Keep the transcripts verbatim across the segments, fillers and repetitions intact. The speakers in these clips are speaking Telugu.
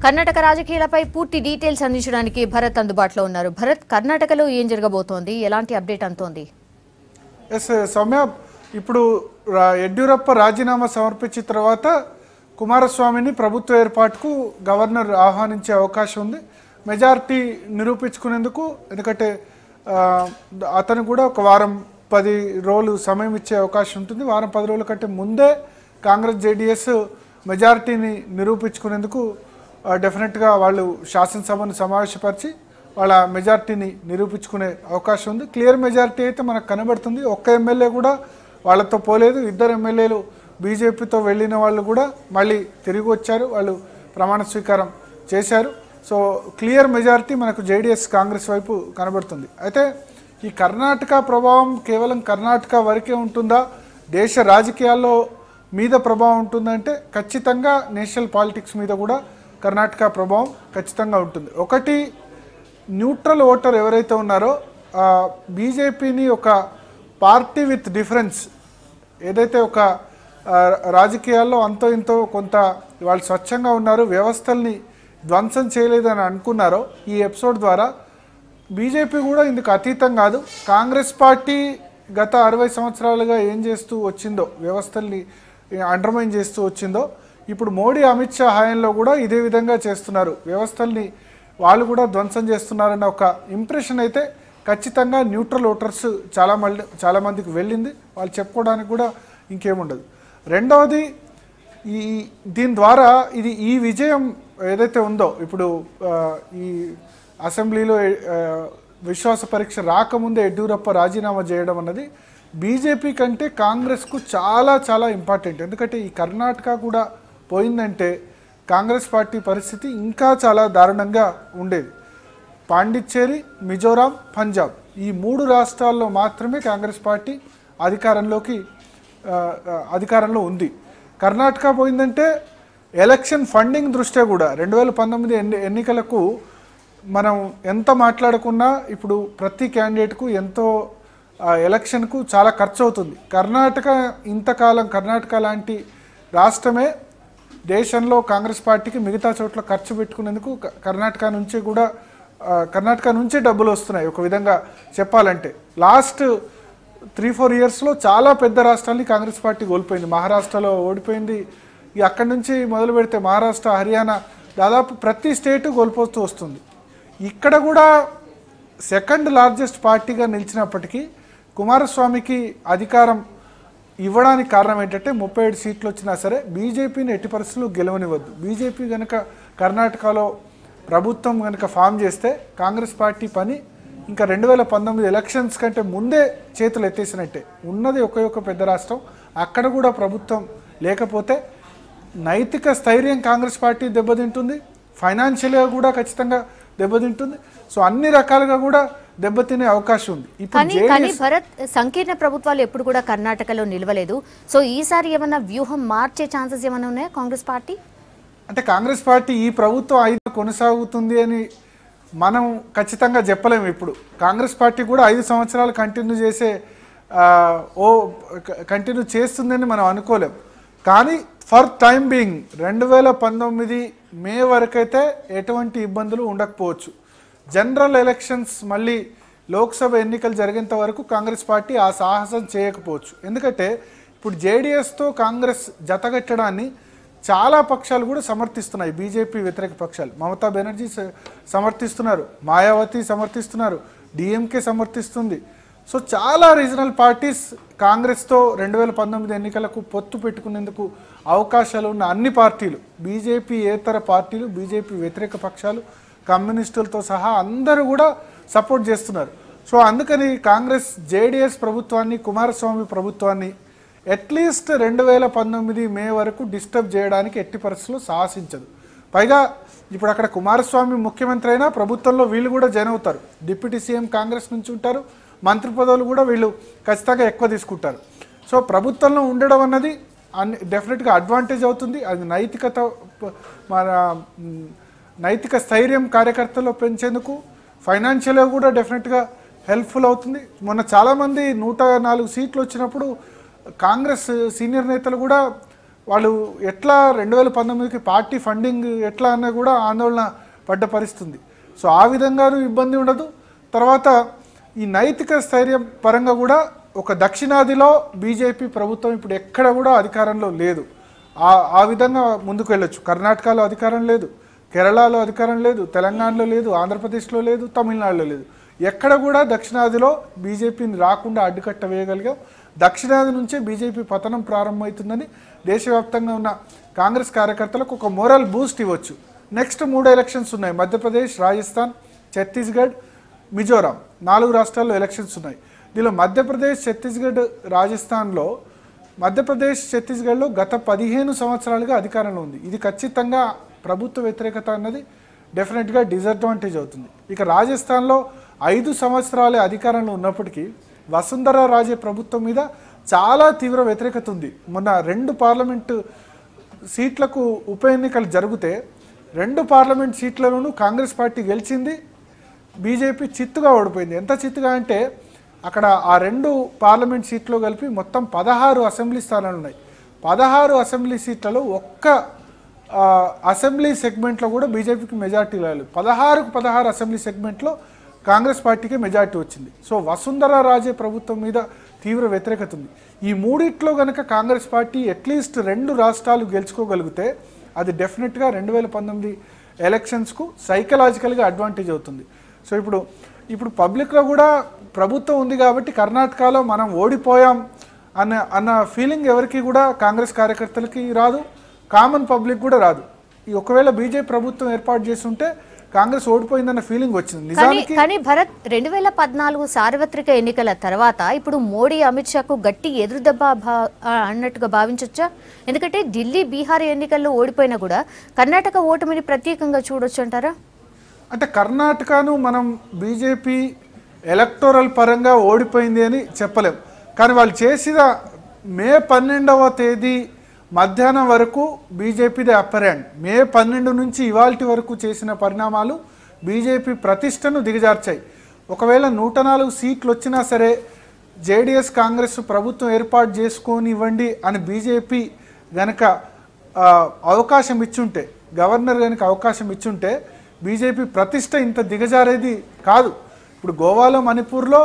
కర్ణాటక రాజకీయాలపై పూర్తి డీటెయిల్స్ అందించడానికి భరత్ అందుబాటులో ఉన్నారు. భరత్, కర్ణాటకలో ఏం జరగబోతోంది, ఎలాంటి అప్డేట్ అంతోంది? ఎస్ సౌమ్య, ఇప్పుడు యడ్యూరప్ప రాజీనామా సమర్పించిన తర్వాత కుమారస్వామిని ప్రభుత్వ ఏర్పాటుకు గవర్నర్ ఆహ్వానించే అవకాశం ఉంది. మెజారిటీ నిరూపించుకునేందుకు, ఎందుకంటే అతను కూడా ఒక వారం పది రోజులు సమయం ఇచ్చే అవకాశం ఉంటుంది. వారం పది రోజుల కంటే ముందే కాంగ్రెస్ జేడీఎస్ మెజారిటీని నిరూపించుకునేందుకు డెఫినెట్గా వాళ్ళు శాసనసభను సమావేశపరిచి వాళ్ళ మెజారిటీని నిరూపించుకునే అవకాశం ఉంది. క్లియర్ మెజారిటీ అయితే మనకు కనబడుతుంది. ఒక్క ఎమ్మెల్యే కూడా వాళ్ళతో పోలేదు. ఇద్దరు ఎమ్మెల్యేలు బీజేపీతో వెళ్ళిన వాళ్ళు కూడా మళ్ళీ తిరిగి వచ్చారు, వాళ్ళు ప్రమాణ స్వీకారం చేశారు. సో క్లియర్ మెజారిటీ మనకు జేడీఎస్ కాంగ్రెస్ వైపు కనబడుతుంది. అయితే ఈ కర్ణాటక ప్రభావం కేవలం కర్ణాటక వరకే ఉంటుందా, దేశ రాజకీయాల్లో మీద ప్రభావం ఉంటుందంటే ఖచ్చితంగా నేషనల్ పాలిటిక్స్ మీద కూడా కర్ణాటక ప్రభావం ఖచ్చితంగా ఉంటుంది. ఒకటి, న్యూట్రల్ ఓటర్ ఎవరైతే ఉన్నారో బీజేపీని ఒక పార్టీ విత్ డిఫరెన్స్, ఏదైతే ఒక రాజకీయాల్లో అంతో ఇంతో కొంత వాళ్ళు స్వచ్ఛంగా ఉన్నారు, వ్యవస్థల్ని ధ్వంసం చేయలేదని అనుకున్నారో, ఈ ఎపిసోడ్ ద్వారా బీజేపీ కూడా ఇందుకు అతీతం కాదు. కాంగ్రెస్ పార్టీ గత అరవై సంవత్సరాలుగా ఏం చేస్తూ వచ్చిందో, వ్యవస్థల్ని అండర్మైన్ చేస్తూ వచ్చిందో, ఇప్పుడు మోడీ అమిత్ షా హయాంలో కూడా ఇదే విధంగా చేస్తున్నారు, వ్యవస్థల్ని వాళ్ళు కూడా ధ్వంసం చేస్తున్నారన్న ఒక ఇంప్రెషన్ అయితే ఖచ్చితంగా న్యూట్రల్ ఓటర్స్ చాలా మళ్ళీ చాలామందికి వెళ్ళింది. వాళ్ళు చెప్పుకోవడానికి కూడా ఇంకేముండదు. రెండవది, ఈ దీని ద్వారా ఇది ఈ విజయం ఏదైతే ఉందో, ఇప్పుడు ఈ అసెంబ్లీలో విశ్వాస పరీక్ష రాకముందే యడ్యూరప్ప రాజీనామా చేయడం అన్నది బీజేపీ కంటే కాంగ్రెస్కు చాలా చాలా ఇంపార్టెంట్. ఎందుకంటే ఈ కర్ణాటక కూడా పోయిందంటే కాంగ్రెస్ పార్టీ పరిస్థితి ఇంకా చాలా దారుణంగా ఉండేది. పాండిచ్చేరి, మిజోరాం, పంజాబ్ ఈ మూడు రాష్ట్రాల్లో మాత్రమే కాంగ్రెస్ పార్టీ అధికారంలోకి అధికారంలో ఉంది. కర్ణాటక పోయిందంటే ఎలక్షన్ ఫండింగ్ దృష్ట్యా కూడా రెండు వేల పంతొమ్మిది ఎన్ని ఎన్నికలకు మనం ఎంత మాట్లాడుకున్నా ఇప్పుడు ప్రతి క్యాండిడేట్కు ఎంతో ఎలక్షన్కు చాలా ఖర్చు అవుతుంది. కర్ణాటక ఇంతకాలం కర్ణాటక లాంటి రాష్ట్రమే దేశంలో కాంగ్రెస్ పార్టీకి మిగతా చోట్ల ఖర్చు పెట్టుకునేందుకు కర్ణాటక నుంచి కూడా కర్ణాటక నుంచే డబ్బులు వస్తున్నాయి. ఒక విధంగా చెప్పాలంటే లాస్ట్ త్రీ ఫోర్ ఇయర్స్లో చాలా పెద్ద రాష్ట్రాన్ని కాంగ్రెస్ పార్టీ కోల్పోయింది. మహారాష్ట్రలో ఓడిపోయింది. అక్కడి నుంచి మొదలు పెడితే మహారాష్ట్ర, హర్యానా దాదాపు ప్రతి స్టేటు కోల్పోతూ వస్తుంది. ఇక్కడ కూడా సెకండ్ లార్జెస్ట్ పార్టీగా నిలిచినప్పటికీ కుమారస్వామికి అధికారం ఇవ్వడానికి కారణం ఏంటంటే ముప్పై ఏడు సీట్లు వచ్చినా సరే బీజేపీని ఎట్టి పరిస్థితులు గెలవనివ్వద్దు. బీజేపీ కనుక కర్ణాటకలో ప్రభుత్వం కనుక ఫామ్ చేస్తే కాంగ్రెస్ పార్టీ పని ఇంకా రెండు వేల పంతొమ్మిది ఎలక్షన్స్ కంటే ముందే చేతులు ఎత్తేసినట్టే. ఉన్నది ఒకే ఒక పెద్ద రాష్ట్రం, అక్కడ కూడా ప్రభుత్వం లేకపోతే నైతిక స్థైర్యం కాంగ్రెస్ పార్టీ దెబ్బతింటుంది, ఫైనాన్షియల్గా కూడా ఖచ్చితంగా దెబ్బతింటుంది. సో అన్ని రకాలుగా కూడా దెబ్బతినే అవకాశం ఉంది. కానీ భరత్, సంకీర్ణ ప్రభుత్వాలు ఎప్పుడు కూడా కర్ణాటకలో నిలవలేదు. సో ఈసారి ఏమన్నా వ్యూహం మార్చే ఛాన్సెస్ ఏమైనా ఉన్నాయా కాంగ్రెస్ పార్టీ? అంటే కాంగ్రెస్ పార్టీ ఈ ప్రభుత్వం ఐదు కొనసాగుతుంది అని మనం ఖచ్చితంగా చెప్పలేము. ఇప్పుడు కాంగ్రెస్ పార్టీ కూడా ఐదు సంవత్సరాలు కంటిన్యూ చేసే ఓ కంటిన్యూ చేస్తుందని మనం అనుకోలేం. కానీ ఫర్ టైం బీయింగ్ రెండు వేల పంతొమ్మిది మే వరకైతే ఎటువంటి ఇబ్బందులు ఉండకపోవచ్చు. జనరల్ ఎలక్షన్స్ మళ్ళీ లోక్సభ ఎన్నికలు జరిగేంత వరకు కాంగ్రెస్ పార్టీ ఆ సాహసం చేయకపోవచ్చు. ఎందుకంటే ఇప్పుడు జేడీఎస్తో కాంగ్రెస్ జతగట్టడాన్ని చాలా పక్షాలు కూడా సమర్థిస్తున్నాయి. బీజేపీ వ్యతిరేక పక్షాలు మమతా బెనర్జీ సమర్థిస్తున్నారు, మాయావతి సమర్థిస్తున్నారు, డిఎంకే సమర్థిస్తుంది. సో చాలా రీజనల్ పార్టీస్ కాంగ్రెస్తో రెండు వేల పంతొమ్మిది ఎన్నికలకు పొత్తు పెట్టుకునేందుకు అవకాశాలు ఉన్న అన్ని పార్టీలు, బీజేపీ ఏతర పార్టీలు, బీజేపీ వ్యతిరేక పక్షాలు, కమ్యూనిస్టులతో సహా అందరూ కూడా సపోర్ట్ చేస్తున్నారు. సో అందుకని కాంగ్రెస్ జేడీఎస్ ప్రభుత్వాన్ని, కుమారస్వామి ప్రభుత్వాన్ని అట్లీస్ట్ రెండు వేల పంతొమ్మిది మే వరకు డిస్టర్బ్ చేయడానికి ఎట్టి పరిస్థితుల్లో సాహసించదు. పైగా ఇప్పుడు అక్కడ కుమారస్వామి ముఖ్యమంత్రి అయినా ప్రభుత్వంలో వీళ్ళు కూడా జాయిన్ అవుతారు. డిప్యూటీ సీఎం కాంగ్రెస్ నుంచి ఉంటారు, మంత్రి పదవులు కూడా వీళ్ళు ఖచ్చితంగా ఎక్కువ తీసుకుంటారు. సో ప్రభుత్వంలో ఉండడం అన్నది అన్ని డెఫినెట్గా అడ్వాంటేజ్ అవుతుంది. అది నైతికత, మన నైతిక స్థైర్యం కార్యకర్తల్లో పెంచేందుకు, ఫైనాన్షియల్గా కూడా డెఫినెట్గా హెల్ప్ఫుల్ అవుతుంది. మొన్న చాలామంది నూట నాలుగు సీట్లు వచ్చినప్పుడు కాంగ్రెస్ సీనియర్ నేతలు కూడా వాళ్ళు ఎట్లా రెండు వేల పంతొమ్మిదికి పార్టీ ఫండింగ్ ఎట్లా అన్నా కూడా ఆందోళన పడ్డ పరిస్థితుంది. సో ఆ విధంగానూ ఇబ్బంది ఉండదు. తర్వాత ఈ నైతిక స్థైర్యం పరంగా కూడా ఒక దక్షిణాదిలో బీజేపీ ప్రభుత్వం ఇప్పుడు ఎక్కడ కూడా అధికారంలో లేదు. ఆ ఆ విధంగా ముందుకు వెళ్ళొచ్చు. కర్ణాటకలో అధికారం లేదు, కేరళలో అధికారం లేదు, తెలంగాణలో లేదు, ఆంధ్రప్రదేశ్లో లేదు, తమిళనాడులో లేదు. ఎక్కడ కూడా దక్షిణాదిలో బీజేపీని రాకుండా అడ్డుకట్ట వేయగలిగాం. దక్షిణాది నుంచే బీజేపీ పతనం ప్రారంభమవుతుందని దేశవ్యాప్తంగా ఉన్న కాంగ్రెస్ కార్యకర్తలకు ఒక మోరల్ బూస్ట్ ఇవ్వచ్చు. నెక్స్ట్ మూడు ఎలక్షన్స్ ఉన్నాయి. మధ్యప్రదేశ్, రాజస్థాన్, ఛత్తీస్గఢ్, మిజోరాం నాలుగు రాష్ట్రాల్లో ఎలక్షన్స్ ఉన్నాయి. దీనిలో మధ్యప్రదేశ్, ఛత్తీస్గఢ్, రాజస్థాన్లో మధ్యప్రదేశ్ ఛత్తీస్గఢ్లో గత పదిహేను సంవత్సరాలుగా అధికారంలో ఉంది. ఇది ఖచ్చితంగా ప్రభుత్వ వ్యతిరేకత అన్నది డెఫినెట్గా డిసడ్వాంటేజ్ అవుతుంది. ఇక రాజస్థాన్లో ఐదు సంవత్సరాలే అధికారంలో ఉన్నప్పటికీ వసుంధరా రాజే ప్రభుత్వం మీద చాలా తీవ్ర వ్యతిరేకత ఉంది. మొన్న రెండు పార్లమెంటు సీట్లకు ఉప ఎన్నికలు జరిగితే రెండు పార్లమెంట్ సీట్లలోనూ కాంగ్రెస్ పార్టీ గెలిచింది, బీజేపీ చిత్తుగా ఓడిపోయింది. ఎంత చిత్తుగా అంటే అక్కడ ఆ రెండు పార్లమెంట్ సీట్లు కలిపి మొత్తం పదహారు అసెంబ్లీ స్థానాలు ఉన్నాయి. పదహారు అసెంబ్లీ సీట్లలో ఒక్క అసెంబ్లీ సెగ్మెంట్లో కూడా బీజేపీకి మెజార్టీ లేదు. పదహారుకు పదహారు అసెంబ్లీ సెగ్మెంట్లో కాంగ్రెస్ పార్టీకి మెజార్టీ వచ్చింది. సో వసుంధరా రాజే ప్రభుత్వం మీద తీవ్ర వ్యతిరేకత ఉంది. ఈ మూడిట్లో కనుక కాంగ్రెస్ పార్టీ అట్లీస్ట్ రెండు రాష్ట్రాలు గెలుచుకోగలిగితే అది డెఫినెట్గా రెండు వేల పంతొమ్మిది ఎలక్షన్స్కు సైకలాజికల్గా అడ్వాంటేజ్ అవుతుంది. సో ఇప్పుడు ఇప్పుడు పబ్లిక్లో కూడా ప్రభుత్వం ఉంది కాబట్టి కర్ణాటకలో మనం ఓడిపోయాం అన్న అన్న ఫీలింగ్ ఎవరికి కూడా కాంగ్రెస్ కార్యకర్తలకి రాదు, కామన్ పబ్లిక్ కూడా రాదు. ఈ ఒకవేళ బీజేపీ ప్రభుత్వం ఏర్పాటు చేస్తుంటే కాంగ్రెస్ ఓడిపోయిందన్న ఫీలింగ్ వచ్చింది. నిజానికి కానీ భరత్ రెండు వేల పద్నాలుగు సార్వత్రిక ఎన్నికల తర్వాత ఇప్పుడు మోడీ, అమిత్ షాకు గట్టి ఎదురుదెబ్బ అన్నట్టుగా భావించవచ్చా? ఎందుకంటే ఢిల్లీ, బీహార్ ఎన్నికల్లో ఓడిపోయినా కూడా కర్ణాటక ఓటమిని ప్రత్యేకంగా చూడొచ్చు అంటారా? అంటే కర్ణాటకను మనం బీజేపీ ఎలక్టోరల్ పరంగా ఓడిపోయింది అని చెప్పలేం. కానీ వాళ్ళు చేసిన మే పన్నెండవ తేదీ మధ్యాహ్నం వరకు బీజేపీదే అప్పర్ హ్యాండ్. మే పన్నెండు నుంచి ఇవాల్టి వరకు చేసిన పరిణామాలు బీజేపీ ప్రతిష్టను దిగజార్చాయి. ఒకవేళ నూట నాలుగు సీట్లు వచ్చినా సరే జేడీఎస్ కాంగ్రెస్ ప్రభుత్వం ఏర్పాటు చేసుకోనివ్వండి అని బీజేపీ గనక అవకాశం ఇచ్చుంటే, గవర్నర్ కనుక అవకాశం ఇచ్చుంటే బీజేపీ ప్రతిష్ట ఇంత దిగజారేది కాదు. ఇప్పుడు గోవాలో, మణిపూర్లో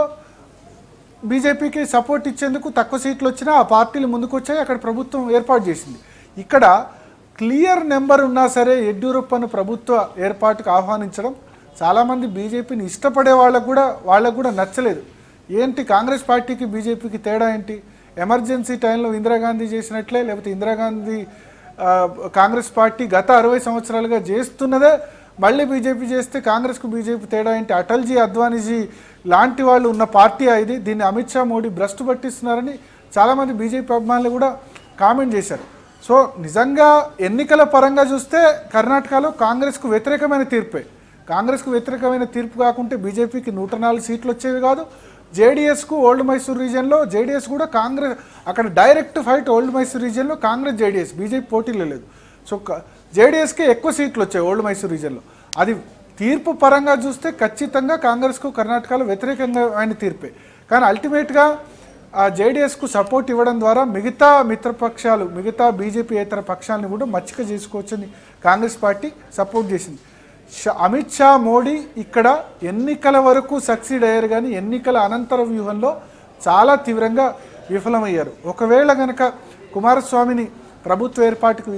బీజేపీకి సపోర్ట్ ఇచ్చేందుకు తక్కువ సీట్లు వచ్చినా ఆ పార్టీలు ముందుకు వచ్చాయి, అక్కడ ప్రభుత్వం ఏర్పాటు చేసింది. ఇక్కడ క్లియర్ నెంబర్ ఉన్నా సరే యడ్యూరప్పను ప్రభుత్వ ఏర్పాటుకు ఆహ్వానించడం చాలామంది బీజేపీని ఇష్టపడే వాళ్ళకు కూడా వాళ్ళకు కూడా నచ్చలేదు. ఏంటి కాంగ్రెస్ పార్టీకి బీజేపీకి తేడా ఏంటి? ఎమర్జెన్సీ టైంలో ఇందిరాగాంధీ చేసినట్లే, లేకపోతే ఇందిరాగాంధీ కాంగ్రెస్ పార్టీ గత అరవై సంవత్సరాలుగా చేస్తున్నదే మళ్ళీ బీజేపీ చేస్తే కాంగ్రెస్కు బీజేపీ తేడా ఏంటి? అటల్జీ, అద్వానీజీ లాంటి వాళ్ళు ఉన్న పార్టీ ఇది. దీన్ని అమిత్ షా, మోడీ భ్రష్టు పట్టిస్తున్నారని చాలామంది బీజేపీ అభిమానులు కూడా కామెంట్ చేశారు. సో నిజంగా ఎన్నికల పరంగా చూస్తే కర్ణాటకలో కాంగ్రెస్కు వ్యతిరేకమైన తీర్పే. కాంగ్రెస్కు వ్యతిరేకమైన తీర్పు కాకుంటే బీజేపీకి నూట నాలుగు సీట్లు వచ్చేవి కాదు. జేడీఎస్కు ఓల్డ్ మైసూర్ రీజియన్లో జేడీఎస్ కూడా కాంగ్రెస్ అక్కడ డైరెక్ట్ ఫైట్ ఓల్డ్ మైసూర్ రీజియన్లో కాంగ్రెస్, జేడీఎస్, బీజేపీ పోటీలో లేదు. సో జేడీఎస్కి ఎక్కువ సీట్లు వచ్చాయి ఓల్డ్ మైసూర్ రీజియన్లో. అది తీర్పు పరంగా చూస్తే ఖచ్చితంగా కాంగ్రెస్కు కర్ణాటకలో వ్యతిరేకంగా ఆయన తీర్పే. కానీ అల్టిమేట్గా ఆ జేడీఎస్కు సపోర్ట్ ఇవ్వడం ద్వారా మిగతా మిత్రపక్షాలు, మిగతా బీజేపీయేతర పక్షాలను కూడా మచ్చిక చేసుకోవచ్చని కాంగ్రెస్ పార్టీ సపోర్ట్ చేసింది. అమిత్ షా, మోడీ ఇక్కడ ఎన్నికల వరకు సక్సీడ్ అయ్యారు, కానీ ఎన్నికల అనంతర వ్యూహంలో చాలా తీవ్రంగా విఫలమయ్యారు. ఒకవేళ కనుక కుమారస్వామిని ప్రభుత్వ ఏర్పాటుకు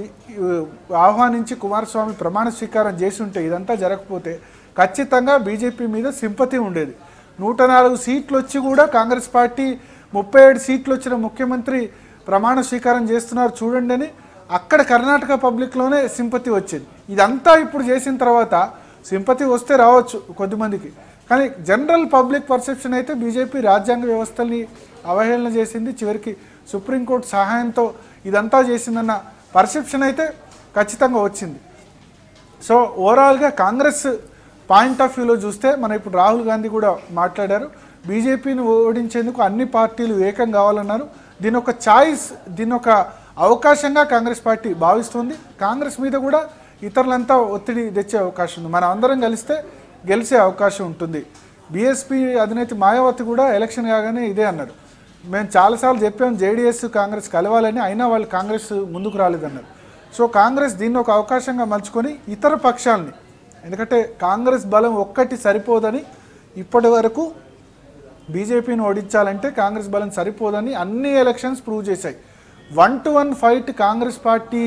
ఆహ్వానించి కుమారస్వామి ప్రమాణ స్వీకారం చేసి ఉంటే, ఇదంతా జరగకపోతే ఖచ్చితంగా బీజేపీ మీద సింపతి ఉండేది. నూట నాలుగు సీట్లు వచ్చి కూడా కాంగ్రెస్ పార్టీ ముప్పై ఏడు సీట్లు వచ్చిన ముఖ్యమంత్రి ప్రమాణ స్వీకారం చేస్తున్నారు చూడండి అని అక్కడ కర్ణాటక పబ్లిక్లోనే సింపతి వచ్చేది. ఇదంతా ఇప్పుడు చేసిన తర్వాత సింపతి వస్తే రావచ్చు కొద్దిమందికి, కానీ జనరల్ పబ్లిక్ పర్సెప్షన్ అయితే బీజేపీ రాజ్యాంగ వ్యవస్థల్ని అవహేళన చేసింది, చివరికి సుప్రీంకోర్టు సహాయంతో ఇదంతా చేసిందన్న పర్సెప్షన్ అయితే ఖచ్చితంగా వచ్చింది. సో ఓవరాల్గా కాంగ్రెస్ పాయింట్ ఆఫ్ వ్యూలో చూస్తే మనం ఇప్పుడు రాహుల్ గాంధీ కూడా మాట్లాడారు, బీజేపీని ఓడించేందుకు అన్ని పార్టీలు ఏకం కావాలన్నారు. దీని ఒక ఛాయిస్, దీని ఒక అవకాశంగా కాంగ్రెస్ పార్టీ భావిస్తుంది. కాంగ్రెస్ మీద కూడా ఇతరులంతా ఒత్తిడి తెచ్చే అవకాశం ఉంది. మనం అందరం కలిస్తే గెలిచే అవకాశం ఉంటుంది. బీఎస్పీ అధినేత మాయావతి కూడా ఎలక్షన్ కాగానే ఇదే అన్నారు, మేము చాలాసార్లు చెప్పాం జేడీఎస్ కాంగ్రెస్ కలవాలని, అయినా వాళ్ళు కాంగ్రెస్ ముందుకు రాలేదన్నారు. సో కాంగ్రెస్ దీన్ని ఒక అవకాశంగా మలుచుకొని ఇతర పక్షాలని, ఎందుకంటే కాంగ్రెస్ బలం ఒక్కటి సరిపోదని, ఇప్పటి వరకు బీజేపీని ఓడించాలంటే కాంగ్రెస్ బలం సరిపోదని అన్ని ఎలక్షన్స్ ప్రూవ్ చేశాయి. One to one fight Congress party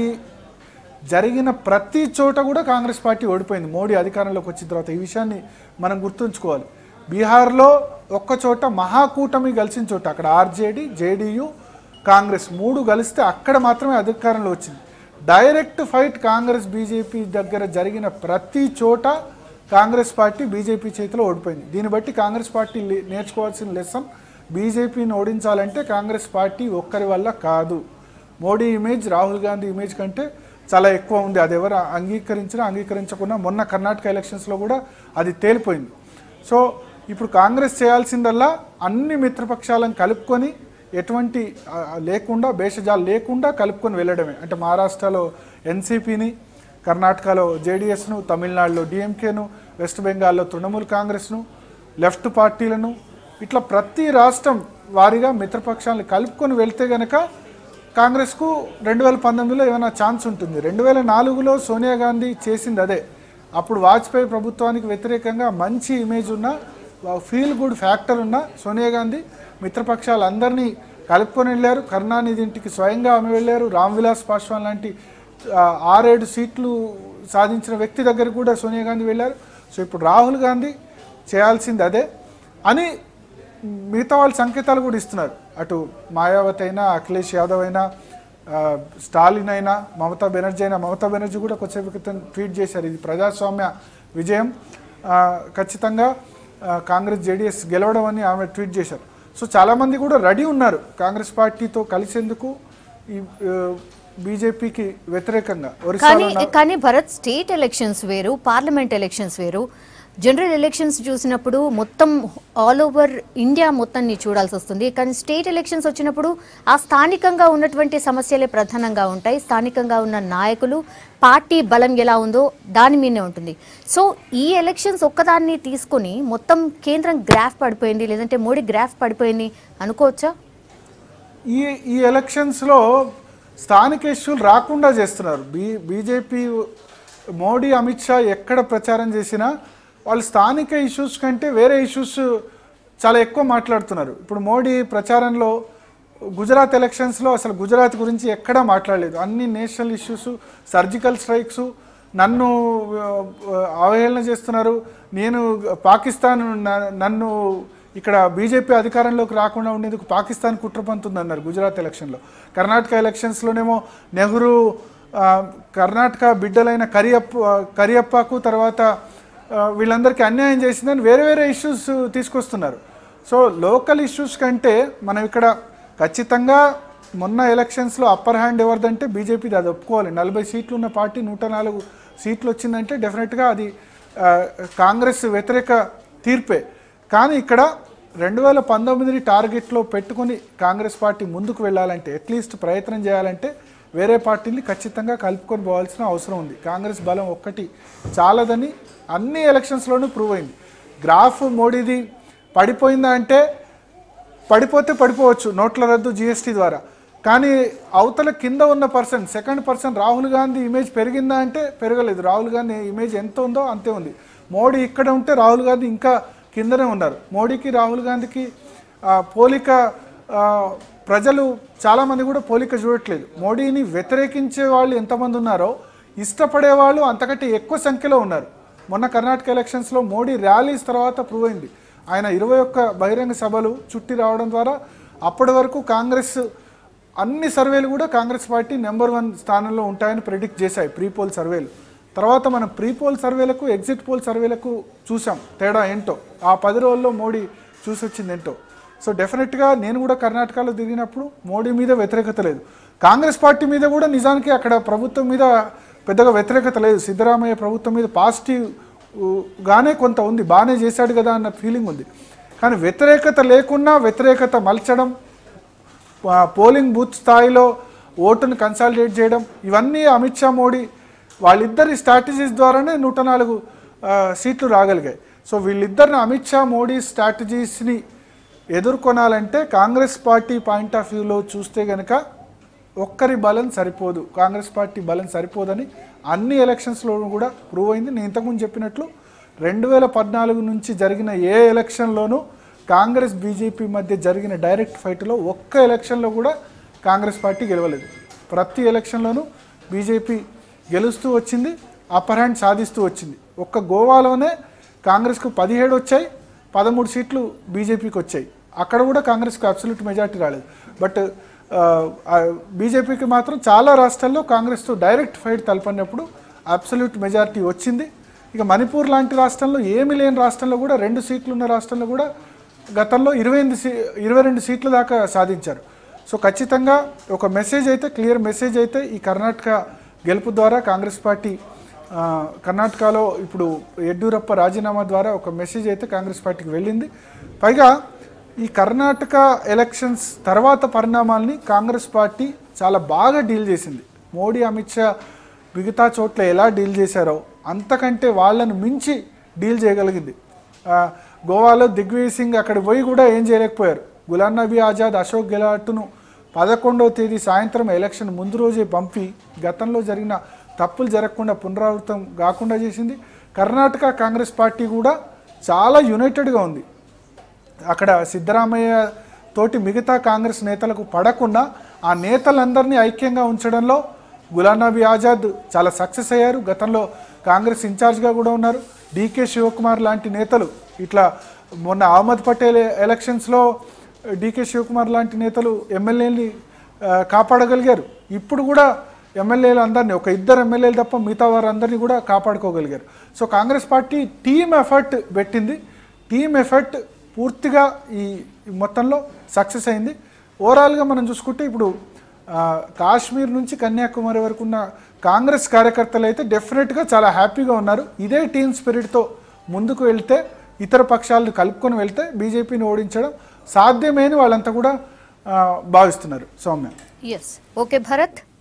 జరిగిన ప్రతి చోట కూడా కాంగ్రెస్ పార్టీ ఓడిపోయింది మోడీ అధికారంలోకి వచ్చిన తర్వాత. ఈ విషయాన్ని మనం గుర్తుంచుకోవాలి. బీహార్లో ఒక్క చోట మహాకూటమి కలిసిన చోట, అక్కడ ఆర్జేడీ, జేడీయూ, కాంగ్రెస్ మూడు కలిస్తే అక్కడ మాత్రమే అధికారంలో వచ్చింది. డైరెక్ట్ ఫైట్ కాంగ్రెస్ బీజేపీ దగ్గర జరిగిన ప్రతి చోట కాంగ్రెస్ పార్టీ బీజేపీ చేతిలో ఓడిపోయింది. దీన్ని బట్టి కాంగ్రెస్ పార్టీ నేర్చుకోవాల్సిన లెసన్, బీజేపీని ఓడించాలంటే కాంగ్రెస్ పార్టీ ఒక్కరి వల్ల కాదు. మోడీ ఇమేజ్ రాహుల్ గాంధీ ఇమేజ్ కంటే చాలా ఎక్కువ ఉంది. అది ఎవరు అంగీకరించినా అంగీకరించకుండా మొన్న కర్ణాటక ఎలక్షన్స్లో కూడా అది తేలిపోయింది. సో ఇప్పుడు కాంగ్రెస్ చేయాల్సిందల్లా అన్ని మిత్రపక్షాలను కలుపుకొని ఎటువంటి లేకుండా భేషజాలు లేకుండా కలుపుకొని వెళ్ళడమే. అంటే మహారాష్ట్రలో ఎన్సీపీని, కర్ణాటకలో జేడీఎస్ను, తమిళనాడులో డిఎంకేను, వెస్ట్ బెంగాల్లో తృణమూల్ కాంగ్రెస్ను, లెఫ్ట్ పార్టీలను, ఇట్లా ప్రతి రాష్ట్రం వారీగా మిత్రపక్షాలను కలుపుకొని వెళ్తే కనుక కాంగ్రెస్కు రెండు వేల పంతొమ్మిదిలో ఏమైనా ఛాన్స్ ఉంటుంది. రెండు వేల నాలుగులో సోనియా గాంధీ చేసింది అదే. అప్పుడు వాజ్పేయి ప్రభుత్వానికి వ్యతిరేకంగా మంచి ఇమేజ్ ఉన్న, ఫీల్ గుడ్ ఫ్యాక్టర్ ఉన్న సోనియా గాంధీ మిత్రపక్షాలందరినీ కలుపుకొని వెళ్ళారు. కరుణానిధి ఇంటికి స్వయంగా ఆమె వెళ్ళారు. రామ్ విలాస్ పాస్వాన్ లాంటి ఆరేడు సీట్లు సాధించిన వ్యక్తి దగ్గర కూడా సోనియా గాంధీ వెళ్ళారు. సో ఇప్పుడు రాహుల్ గాంధీ చేయాల్సింది అదే అని మిగతా వాళ్ళు సంకేతాలు కూడా ఇస్తున్నారు. అటు మాయావతి అయినా, అఖిలేష్ యాదవ్ అయినా, స్టాలిన్ అయినా, మమతా బెనర్జీ అయినా. మమతా బెనర్జీ కూడా కొద్దిసేపు క్రితం ట్వీట్ చేశారు, ఇది ప్రజాస్వామ్య విజయం, ఖచ్చితంగా కాంగ్రెస్ జేడీఎస్ గెలవడం అని ఆమె ట్వీట్ చేశారు. సో చాలామంది కూడా రెడీ ఉన్నారు కాంగ్రెస్ పార్టీతో కలిసేందుకు ఈ బీజేపీకి వ్యతిరేకంగా. కానీ కానీ భరత్, స్టేట్ ఎలక్షన్స్ వేరు, పార్లమెంట్ ఎలక్షన్స్ వేరు. జనరల్ ఎలక్షన్స్ చూసినప్పుడు మొత్తం ఆల్ ఓవర్ ఇండియా మొత్తాన్ని చూడాల్సి వస్తుంది. కానీ స్టేట్ ఎలక్షన్స్ వచ్చినప్పుడు ఆ స్థానికంగా ఉన్నటువంటి సమస్యలే ప్రధానంగా ఉంటాయి. స్థానికంగా ఉన్న నాయకులు, పార్టీ బలం ఎలా ఉందో దాని మీదనే ఉంటుంది. సో ఈ ఎలక్షన్స్ ఒక్కదాన్ని తీసుకుని మొత్తం కేంద్రం గ్రాఫ్ పడిపోయింది, లేదంటే మోడీ గ్రాఫ్ పడిపోయింది అనుకోవచ్చా? ఈ ఈ ఎలక్షన్స్లో స్థానిక ఇష్యూలు రాకుండా చేస్తున్నారు. బీ బీజేపీ మోడీ, అమిత్ షా ఎక్కడ ప్రచారం చేసినా వాళ్ళు స్థానిక ఇష్యూస్ కంటే వేరే ఇష్యూస్ చాలా ఎక్కువ మాట్లాడుతున్నారు. ఇప్పుడు మోడీ ప్రచారంలో గుజరాత్ ఎలక్షన్స్లో అసలు గుజరాత్ గురించి ఎక్కడా మాట్లాడలేదు. అన్ని నేషనల్ ఇష్యూస్, సర్జికల్ స్ట్రైక్స్, నన్ను అవహేళన చేస్తున్నారు, నేను పాకిస్తాన్ నన్ను ఇక్కడ బీజేపీ అధికారంలోకి రాకుండా ఉండేందుకు పాకిస్తాన్ కుట్ర పంతుందన్నారు గుజరాత్ ఎలక్షన్లో. కర్ణాటక ఎలక్షన్స్లోనేమో నెహ్రూ కర్ణాటక బిడ్డలైన కరియప్ప కరియప్పకు తర్వాత వీళ్ళందరికీ అన్యాయం చేసిందని వేరే వేరే ఇష్యూస్ తీసుకొస్తున్నారు. సో లోకల్ ఇష్యూస్ కంటే మనం ఇక్కడ ఖచ్చితంగా మొన్న ఎలక్షన్స్లో అప్పర్ హ్యాండ్ ఎవరిదంటే బీజేపీది, అది ఒప్పుకోవాలి. నలభై సీట్లు ఉన్న పార్టీ నూట నాలుగు సీట్లు వచ్చిందంటే డెఫినెట్గా అది కాంగ్రెస్ వ్యతిరేక తీర్పే. కానీ ఇక్కడ రెండు వేల పంతొమ్మిదిని టార్గెట్లో పెట్టుకుని కాంగ్రెస్ పార్టీ ముందుకు వెళ్ళాలంటే, అట్లీస్ట్ ప్రయత్నం చేయాలంటే వేరే పార్టీని ఖచ్చితంగా కలుపుకొని పోవాల్సిన అవసరం ఉంది. కాంగ్రెస్ బలం ఒక్కటి చాలదని అన్ని ఎలక్షన్స్లోనూ ప్రూవ్ అయింది. గ్రాఫ్ మోడీది పడిపోయిందా అంటే పడిపోతే పడిపోవచ్చు నోట్ల రద్దు, జీఎస్టీ ద్వారా. కానీ అవతల కింద ఉన్న person, second person Rahul Gandhi image పెరిగిందా అంటే పెరగలేదు. రాహుల్ గాంధీ ఇమేజ్ ఎంత ఉందో అంతే ఉంది. మోడీ ఇక్కడ ఉంటే రాహుల్ గాంధీ ఇంకా కిందనే ఉన్నారు. మోడీకి రాహుల్ గాంధీకి పోలిక ప్రజలు చాలామంది కూడా పోలిక చూడట్లేదు. మోడీని వ్యతిరేకించే వాళ్ళు ఎంతమంది ఉన్నారో ఇష్టపడే వాళ్ళు అంతకంటే ఎక్కువ సంఖ్యలో ఉన్నారు. మొన్న కర్ణాటక ఎలక్షన్స్లో మోడీ ర్యాలీస్ తర్వాత ప్రూవ్ అయింది. ఆయన ఇరవై ఒక్క బహిరంగ సభలు చుట్టి రావడం ద్వారా అప్పటి వరకు కాంగ్రెస్ అన్ని సర్వేలు కూడా కాంగ్రెస్ పార్టీ నెంబర్ వన్ స్థానంలో ఉంటాయని ప్రెడిక్ట్ చేశాయి ప్రీ పోల్ సర్వేలు. తర్వాత మనం ప్రీ పోల్ సర్వేలకు, ఎగ్జిట్ పోల్ సర్వేలకు చూసాం తేడా ఏంటో. ఆ పది రోజుల్లో మోడీ చూసి వచ్చింది ఏంటో. సో డెఫినెట్గా నేను కూడా కర్ణాటకలో తిరిగినప్పుడు మోడీ మీద వ్యతిరేకత లేదు. కాంగ్రెస్ పార్టీ మీద కూడా నిజానికి అక్కడ ప్రభుత్వం మీద పెద్దగా వ్యతిరేకత లేదు. సిద్ధరామయ్య ప్రభుత్వం మీద పాజిటివ్గానే కొంత ఉంది, బాగానే చేశాడు కదా అన్న ఫీలింగ్ ఉంది. కానీ వ్యతిరేకత లేకున్నా వ్యతిరేకత మలచడం, పోలింగ్ బూత్ స్థాయిలో ఓటును కన్సాలిడేట్ చేయడం, ఇవన్నీ అమిత్ షా, మోడీ వాళ్ళిద్దరి స్ట్రాటజీస్ ద్వారానే నూట నాలుగు సీట్లు రాగలిగాయి. సో వీళ్ళిద్దరిని, అమిత్ షా మోడీ స్ట్రాటజీస్ని ఎదుర్కొనాలంటే కాంగ్రెస్ పార్టీ పాయింట్ ఆఫ్ వ్యూలో చూస్తే కనుక ఒక్కరి బలం సరిపోదు, కాంగ్రెస్ పార్టీ బలం సరిపోదని అన్ని ఎలక్షన్స్లో కూడా ప్రూవ్ అయింది. నేను ఇంతకుముందు చెప్పినట్లు రెండు వేల పద్నాలుగు నుంచి జరిగిన ఏ ఎలక్షన్లోనూ కాంగ్రెస్ బీజేపీ మధ్య జరిగిన డైరెక్ట్ ఫైట్లో ఒక్క ఎలక్షన్లో కూడా కాంగ్రెస్ పార్టీ గెలవలేదు. ప్రతి ఎలక్షన్లోనూ బీజేపీ గెలుస్తూ వచ్చింది, అప్పర్ హ్యాండ్ సాధిస్తూ వచ్చింది. ఒక్క గోవాలోనే కాంగ్రెస్కు పదిహేడు వచ్చాయి, పదమూడు సీట్లు బీజేపీకి వచ్చాయి. అక్కడ కూడా కాంగ్రెస్కి అబ్సల్యూట్ మెజార్టీ రాలేదు. బట్ బీజేపీకి మాత్రం చాలా రాష్ట్రాల్లో కాంగ్రెస్తో డైరెక్ట్ ఫైట్ తలపడినప్పుడు అబ్సల్యూట్ మెజార్టీ వచ్చింది. ఇక మణిపూర్ లాంటి రాష్ట్రంలో ఏమీ లేని రాష్ట్రంలో కూడా రెండు సీట్లు ఉన్న రాష్ట్రంలో కూడా గతంలో ఇరవై ఎనిమిది సీ ఇరవై రెండు సీట్ల దాకా సాధించారు. సో ఖచ్చితంగా ఒక మెసేజ్ అయితే, క్లియర్ మెసేజ్ అయితే ఈ కర్ణాటక గెలుపు ద్వారా కాంగ్రెస్ పార్టీ కర్ణాటకలో ఇప్పుడు యడ్యూరప్ప రాజీనామా ద్వారా ఒక మెసేజ్ అయితే కాంగ్రెస్ పార్టీకి వెళ్ళింది. పైగా ఈ కర్ణాటక ఎలక్షన్స్ తర్వాత పరిణామాల్ని కాంగ్రెస్ పార్టీ చాలా బాగా డీల్ చేసింది. మోడీ అమిత్ షా మిగతా చోట్ల ఎలా డీల్ చేశారో అంతకంటే వాళ్ళను మించి డీల్ చేయగలిగింది. గోవాలో దిగ్విజయ్ సింగ్ అక్కడ పోయి కూడా ఏం చేయలేకపోయారు. గులాం నబీ ఆజాద్, అశోక్ గెహ్లాట్ను పదకొండవ తేదీ సాయంత్రం ఎలక్షన్ ముందు రోజే పంపి గతంలో జరిగిన తప్పులు జరగకుండా పునరావృతం కాకుండా చేసింది. కర్ణాటక కాంగ్రెస్ పార్టీ కూడా చాలా యునైటెడ్గా ఉంది. అక్కడ సిద్ధరామయ్య తోటి మిగతా కాంగ్రెస్ నేతలకు పడకుండా ఆ నేతలందరినీ ఐక్యంగా ఉంచడంలో గులాం నబీ ఆజాద్ చాలా సక్సెస్ అయ్యారు. గతంలో కాంగ్రెస్ ఇన్ఛార్జ్గా కూడా ఉన్నారు. డీకే శివకుమార్ లాంటి నేతలు, ఇట్లా మొన్న అహ్మద్ పటేల్ ఎలక్షన్స్లో డీకే శివకుమార్ లాంటి నేతలు ఎమ్మెల్యేని కాపాడగలిగారు. ఇప్పుడు కూడా ఎమ్మెల్యేలు అందరినీ, ఒక ఇద్దరు ఎమ్మెల్యేలు తప్ప మిగతా వారందరినీ కూడా కాపాడుకోగలిగారు. So Congress party team effort పెట్టింది. టీమ్ ఎఫర్ట్ పూర్తిగా ఈ మొత్తంలో సక్సెస్ అయింది. ఓవరాల్గా మనం చూసుకుంటే ఇప్పుడు కాశ్మీర్ నుంచి కన్యాకుమారి వరకు ఉన్న కాంగ్రెస్ కార్యకర్తలు అయితే డెఫినెట్గా చాలా హ్యాపీగా ఉన్నారు. ఇదే టీమ్ స్పిరిట్తో ముందుకు వెళ్తే, ఇతర పక్షాలను కలుపుకొని వెళ్తే బీజేపీని ఓడించడం సాధ్యమేని వాళ్ళంతా కూడా భావిస్తున్నారు. సౌమ్య. Yes, okay Bharat.